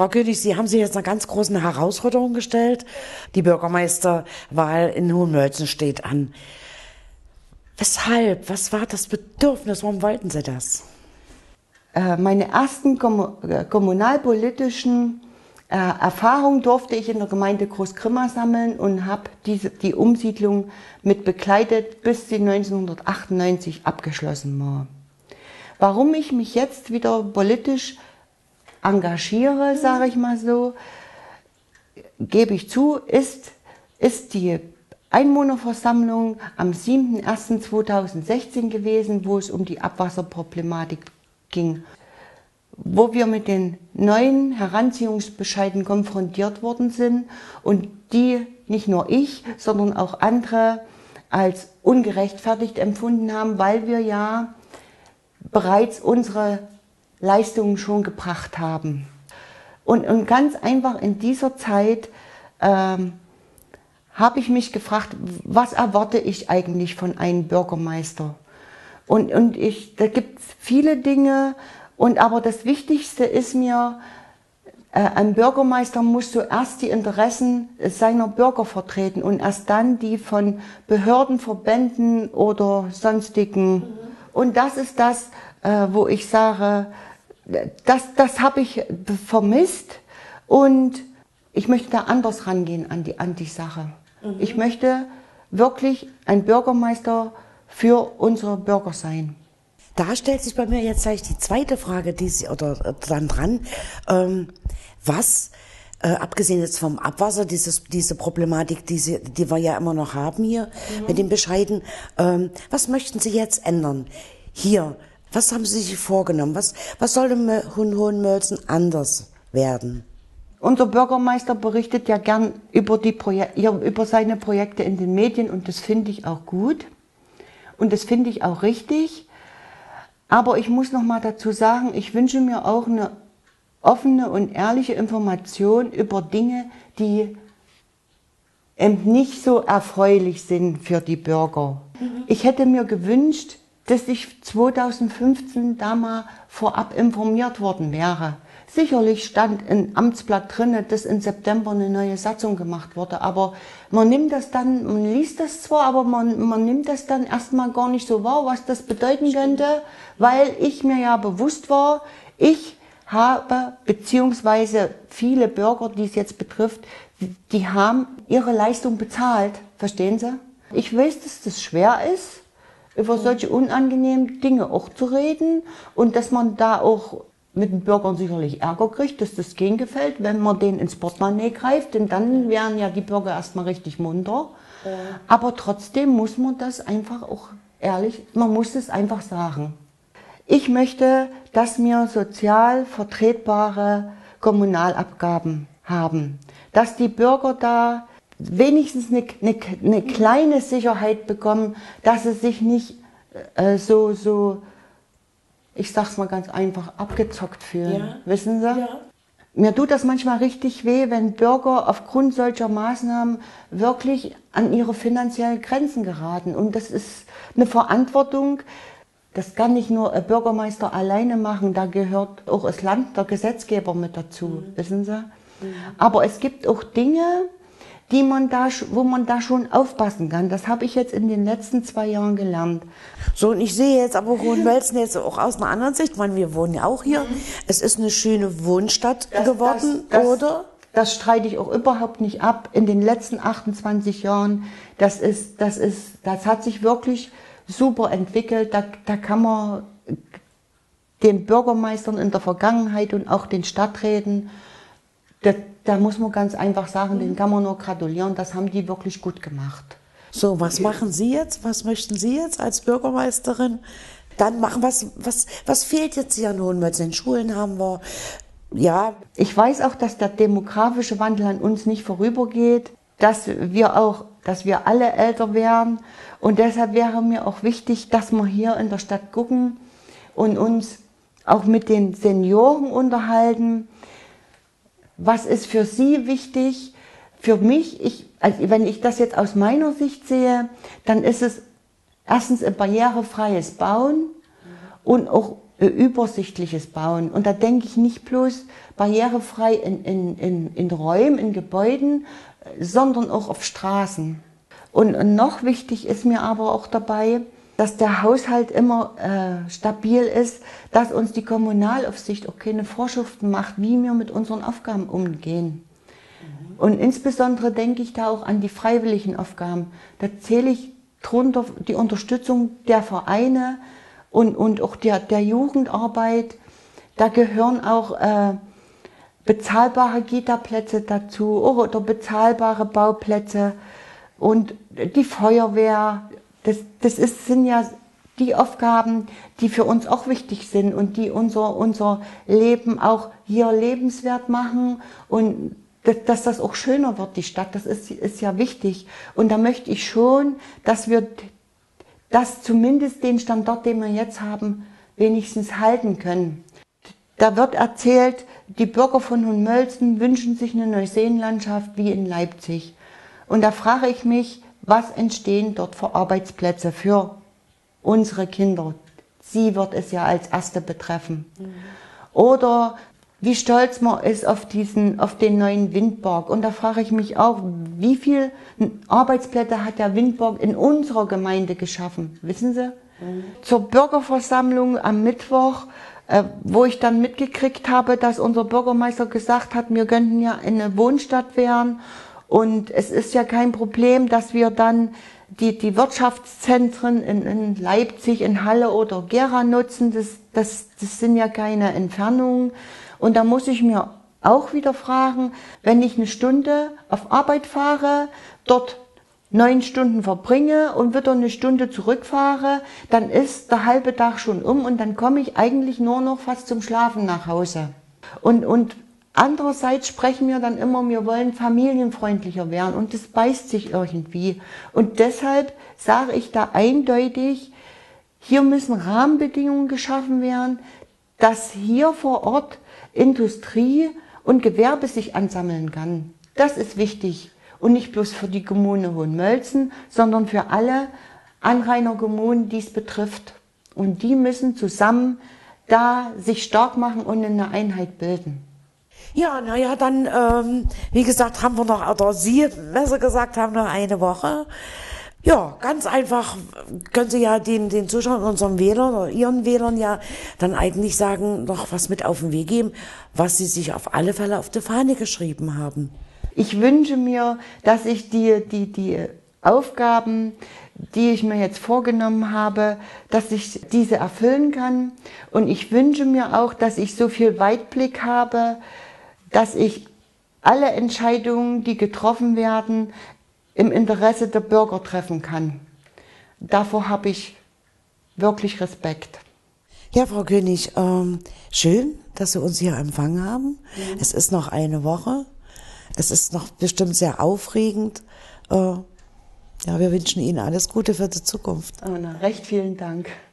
Frau König, Sie haben sich jetzt einer ganz großen Herausforderung gestellt. Die Bürgermeisterwahl in Hohenmölzen steht an. Weshalb? Was war das Bedürfnis? Warum wollten Sie das? Meine ersten kommunalpolitischen Erfahrungen durfte ich in der Gemeinde Großgrimma sammeln und habe die Umsiedlung mit begleitet, bis sie 1998 abgeschlossen war. Warum ich mich jetzt wieder politisch engagiere, sage ich mal so, gebe ich zu, ist die Einwohnerversammlung am 7.01.2016 gewesen, wo es um die Abwasserproblematik ging, wo wir mit den neuen Heranziehungsbescheiden konfrontiert worden sind und die nicht nur ich, sondern auch andere als ungerechtfertigt empfunden haben, weil wir ja bereits unsere Leistungen schon gebracht haben. Und ganz einfach in dieser Zeit habe ich mich gefragt, was erwarte ich eigentlich von einem Bürgermeister? Und da gibt es viele Dinge, aber das Wichtigste ist mir, ein Bürgermeister muss zuerst die Interessen seiner Bürger vertreten und erst dann die von Behörden, Verbänden oder sonstigen. Und das ist das, wo ich sage, das habe ich vermisst und ich möchte da anders rangehen an die Sache. Ich möchte wirklich ein Bürgermeister für unsere Bürger sein. Da stellt sich bei mir jetzt gleich die zweite Frage, dann dran. Was, abgesehen jetzt vom Abwasser, diese Problematik, die wir ja immer noch haben hier mit den Bescheiden, was möchten Sie jetzt ändern? Hier, was haben Sie sich vorgenommen? Was soll in Hohenmölzen anders werden? Unser Bürgermeister berichtet ja gern über seine Projekte in den Medien und das finde ich auch gut und das finde ich auch richtig. Aber ich muss noch mal dazu sagen, ich wünsche mir auch eine offene und ehrliche Information über Dinge, die eben nicht so erfreulich sind für die Bürger. Ich hätte mir gewünscht, dass ich 2015 da mal vorab informiert worden wäre. Sicherlich stand im Amtsblatt drin, dass im September eine neue Satzung gemacht wurde, aber man nimmt das dann, man liest das zwar, aber man nimmt das dann erstmal gar nicht so wahr, was das bedeuten könnte, weil ich mir ja bewusst war, ich habe, beziehungsweise viele Bürger, die es jetzt betrifft, die haben ihre Leistung bezahlt, verstehen Sie? Ich weiß, dass das schwer ist, über solche unangenehmen Dinge auch zu reden und dass man da auch mit den Bürgern sicherlich Ärger kriegt, dass das gehen gefällt, wenn man denen ins Portemonnaie greift, denn dann wären ja die Bürger erstmal richtig munter. Ja. Aber trotzdem muss man das einfach auch ehrlich, man muss es einfach sagen. Ich möchte, dass wir sozial vertretbare Kommunalabgaben haben, dass die Bürger da wenigstens eine kleine Sicherheit bekommen, dass sie sich nicht ich sag's mal ganz einfach, abgezockt fühlen. Ja. Wissen Sie? Ja. Mir tut das manchmal richtig weh, wenn Bürger aufgrund solcher Maßnahmen wirklich an ihre finanziellen Grenzen geraten. Und das ist eine Verantwortung, das kann nicht nur ein Bürgermeister alleine machen, da gehört auch das Land, der Gesetzgeber mit dazu, wissen Sie? Aber es gibt auch Dinge, wo man da schon aufpassen kann. Das habe ich jetzt in den letzten 2 Jahren gelernt. So, und ich sehe jetzt aber Hohenmölzen jetzt auch aus einer anderen Sicht. Ich meine, wir wohnen ja auch hier. Es ist eine schöne Wohnstadt geworden, oder? Das streite ich auch überhaupt nicht ab. In den letzten 28 Jahren, das hat sich wirklich super entwickelt. Da kann man den Bürgermeistern in der Vergangenheit und auch den Stadträten, da muss man ganz einfach sagen, denen kann man nur gratulieren, das haben die wirklich gut gemacht. So, was machen Sie jetzt? Was möchten Sie jetzt als Bürgermeisterin dann machen? Was fehlt jetzt hier in Hohenmölzen? In Schulen haben wir, ja. Ich weiß auch, dass der demografische Wandel an uns nicht vorübergeht, dass wir alle älter werden und deshalb wäre mir auch wichtig, dass wir hier in der Stadt gucken und uns auch mit den Senioren unterhalten. Was ist für Sie wichtig? Für mich, wenn ich das jetzt aus meiner Sicht sehe, dann ist es erstens ein barrierefreies Bauen und auch übersichtliches Bauen. Und da denke ich nicht bloß barrierefrei in Räumen, in Gebäuden, sondern auch auf Straßen. Und noch wichtig ist mir aber auch dabei, dass der Haushalt immer stabil ist, dass uns die Kommunalaufsicht auch keine Vorschriften macht, wie wir mit unseren Aufgaben umgehen. Und insbesondere denke ich da auch an die freiwilligen Aufgaben. Da zähle ich drunter die Unterstützung der Vereine und auch der Jugendarbeit. Da gehören auch bezahlbare Kita-Plätze dazu oder bezahlbare Bauplätze und die Feuerwehr. Sind ja die Aufgaben, die für uns auch wichtig sind und die unser Leben auch hier lebenswert machen und dass das auch schöner wird, die Stadt, das ist ja wichtig. Und da möchte ich schon, dass wir das zumindest den Standort, den wir jetzt haben, wenigstens halten können. Da wird erzählt, die Bürger von Hohenmölzen wünschen sich eine Neuseenlandschaft wie in Leipzig. Und da frage ich mich, was entstehen dort für Arbeitsplätze für unsere Kinder? Sie wird es ja als Erste betreffen. Oder wie stolz man ist auf den neuen Windpark. Und da frage ich mich auch, wie viele Arbeitsplätze hat der Windpark in unserer Gemeinde geschaffen? Wissen Sie? Zur Bürgerversammlung am Mittwoch, wo ich dann mitgekriegt habe, dass unser Bürgermeister gesagt hat, wir könnten ja eine Wohnstadt werden. Und es ist ja kein Problem, dass wir dann die Wirtschaftszentren in Leipzig, in Halle oder Gera nutzen. Das sind ja keine Entfernungen. Und da muss ich mir auch wieder fragen, wenn ich eine Stunde auf Arbeit fahre, dort 9 Stunden verbringe und wieder eine Stunde zurückfahre, dann ist der halbe Tag schon um und dann komme ich eigentlich nur noch fast zum Schlafen nach Hause. Und andererseits sprechen wir dann immer, wir wollen familienfreundlicher werden und das beißt sich irgendwie. Und deshalb sage ich da eindeutig, hier müssen Rahmenbedingungen geschaffen werden, dass hier vor Ort Industrie und Gewerbe sich ansammeln kann. Das ist wichtig und nicht bloß für die Kommune Hohenmölzen, sondern für alle Anrainerkommunen, die es betrifft. Und die müssen zusammen da sich stark machen und eine Einheit bilden. Ja, naja, dann, wie gesagt, haben wir noch, oder Sie, besser gesagt, haben noch eine Woche. Ja, ganz einfach können Sie ja den Zuschauern, unseren Wählern oder Ihren Wählern ja dann eigentlich sagen, noch was mit auf den Weg geben, was Sie sich auf alle Fälle auf die Fahne geschrieben haben. Ich wünsche mir, dass ich die Aufgaben, die ich mir jetzt vorgenommen habe, dass ich diese erfüllen kann. Und ich wünsche mir auch, dass ich so viel Weitblick habe, dass ich alle Entscheidungen, die getroffen werden, im Interesse der Bürger treffen kann. Davor habe ich wirklich Respekt. Ja, Frau König, schön, dass Sie uns hier empfangen haben. Ja. Es ist noch eine Woche. Es ist noch bestimmt sehr aufregend. Ja, wir wünschen Ihnen alles Gute für die Zukunft. Oh, na, recht vielen Dank.